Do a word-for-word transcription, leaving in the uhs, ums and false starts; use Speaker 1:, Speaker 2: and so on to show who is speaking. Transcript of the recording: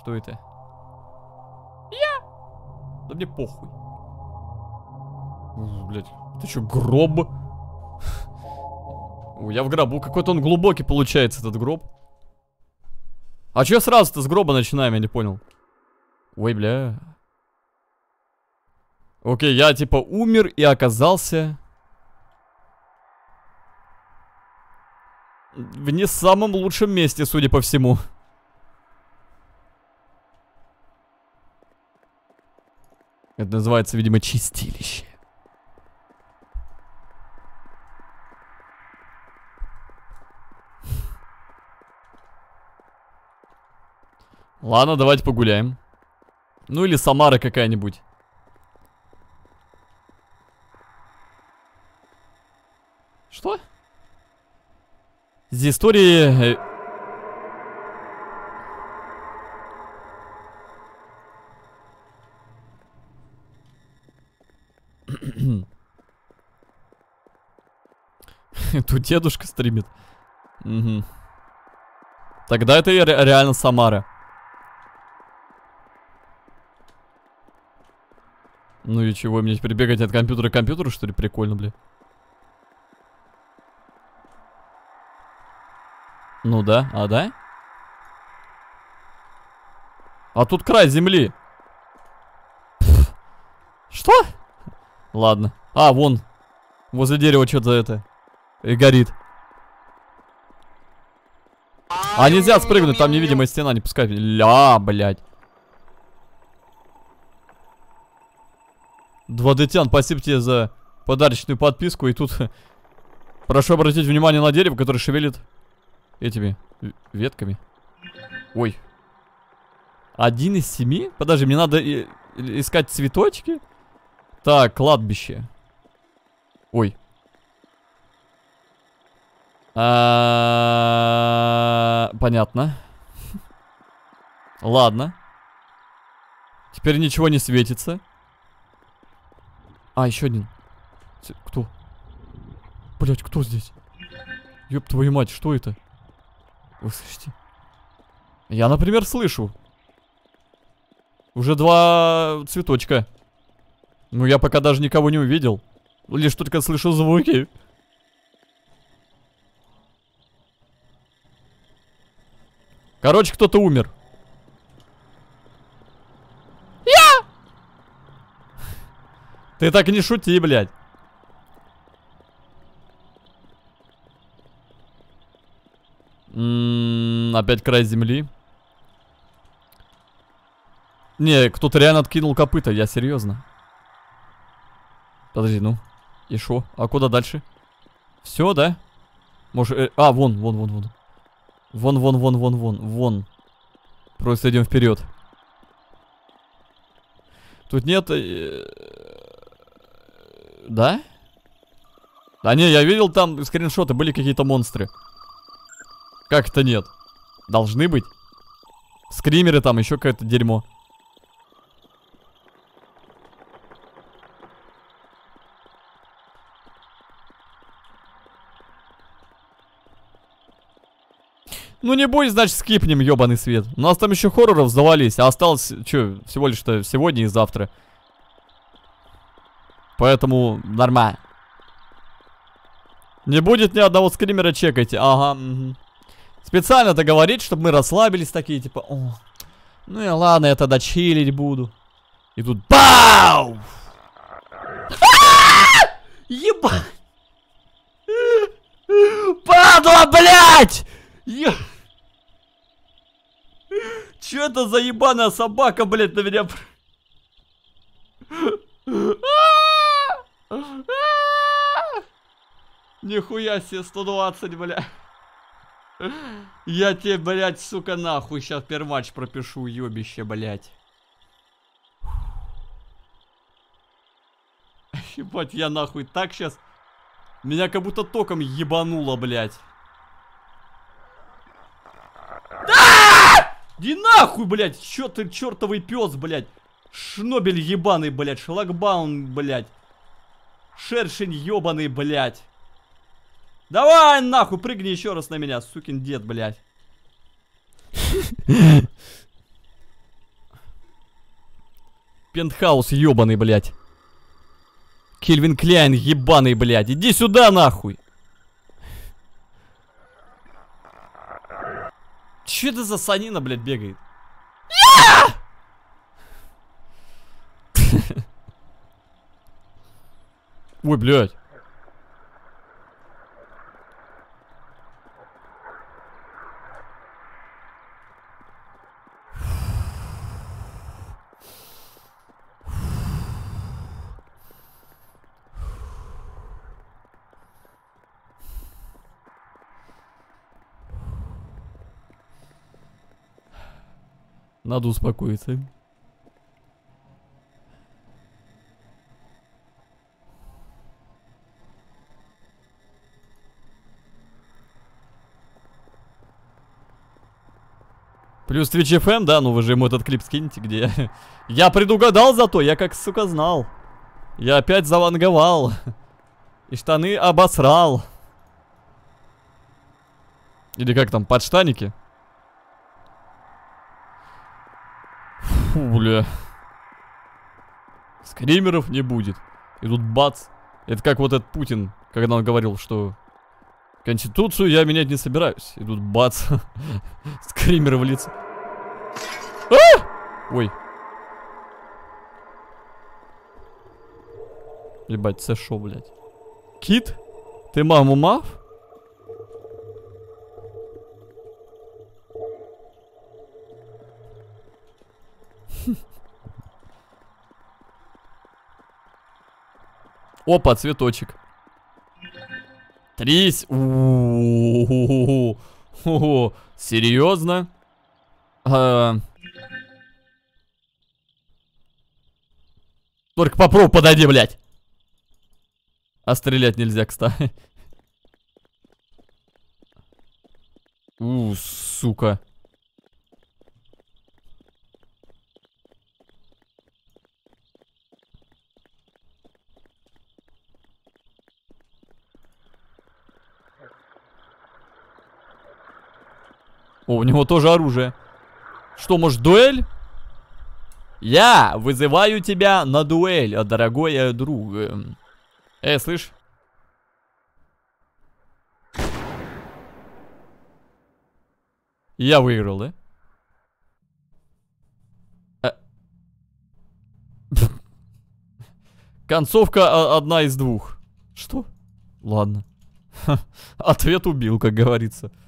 Speaker 1: Что это? Я! Да мне похуй. Блять, это что, гроб? Ой, я в гробу. Какой-то он глубокий получается, этот гроб. А чё сразу-то с гроба начинаем, я не понял. Ой, бля. Окей, я типа умер и оказался в не самом лучшем месте, судя по всему. Это называется, видимо, чистилище. Ладно, давайте погуляем. Ну или Самара какая-нибудь. Что? Здесь истории... Тут дедушка стримит. Угу. Тогда это ре реально Самара. Ну и чего, мне теперь бегать от компьютера к компьютеру, что ли? Прикольно, бля. Ну да, а да? А тут край земли. Пфф. Что? Ладно. А, вон. Возле дерева что-то это. И горит. А нельзя спрыгнуть, там невидимая стена, не пускай. Ля, блядь. два дэ-тян, спасибо тебе за подарочную подписку. И тут прошу обратить внимание на дерево, которое шевелит этими ветками. Ой. Один из семи? Подожди, мне надо искать цветочки. Так, кладбище. Ой. А-а-а, понятно. Ладно. Теперь ничего не светится. А, еще один. Кто? Блять, кто здесь? Ёб твою мать, что это? Вы слышите? Я, например, слышу. Уже два цветочка. Ну, я пока даже никого не увидел. Лишь только слышу звуки. Короче, кто-то умер. Я! Ты так и не шути, блядь. М-м, опять край земли. Не, кто-то реально откинул копыта, я серьезно. Подожди, ну. И шо? А куда дальше? Все, да? Может, э, а, вон, вон, вон, вон. Вон, вон, вон, вон, вон, вон. Просто идем вперед. Тут нет... Э, да? Да не, я видел там скриншоты, были какие-то монстры. Как это нет? Должны быть. Скримеры там, еще какое-то дерьмо. Ну не будь, значит, скипнем, ебаный свет. У нас там еще хорроров завались, а осталось, что, всего лишь-то сегодня и завтра. Поэтому нормально. Не будет ни одного скримера, чекайте. Ага, угу. Специально-то говорить, чтобы мы расслабились такие, типа, о, ну и ладно, я тогда чилить буду. И тут бау! Ебать! Падла, блядь! Е... Чё это за ебаная собака, блядь, на меня... Нихуя себе, сто двадцать, бля. Я тебе, блядь, сука, нахуй сейчас перматч пропишу, ёбище, блядь. Ебать, я нахуй так сейчас... Меня как будто током ебануло, блядь. Иди нахуй, блядь, чё ты, чертовый пес, блядь. Шнобель ебаный, блядь, шлагбаун, блядь. Шершень ебаный, блядь. Давай нахуй, прыгни еще раз на меня, сукин дед, блядь. Пентхаус ебаный, блядь. Кельвин Кляйн ебаный, блядь. Иди сюда, нахуй. Че это за санина, блядь, бегает? Ой, блядь. Надо успокоиться. Плюс Twitch эф эм, да, ну вы же ему этот клип скинете, где я... Я предугадал зато, я как, сука, знал. Я опять заванговал. И штаны обосрал. Или как там, подштаники? Фу, бля. Скримеров не будет. И тут бац. Это как вот этот Путин, когда он говорил, что Конституцию я менять не собираюсь. И тут бац. Скримеры в лицо. А! Ой. Ебать, це шо, блядь? Кит? Ты маму мав? Опа, цветочек. Трись. У-у-у-у-у-у. Серьезно? А... Только попробуй, подойди, блядь. А стрелять нельзя, кстати. У, сука. О, у него тоже оружие. Что, может, дуэль? Я вызываю тебя на дуэль, дорогой друг. Эй, слышь? Я выиграл, да? А... Концовка одна из двух. Что? Ладно. Ответ убил, как говорится.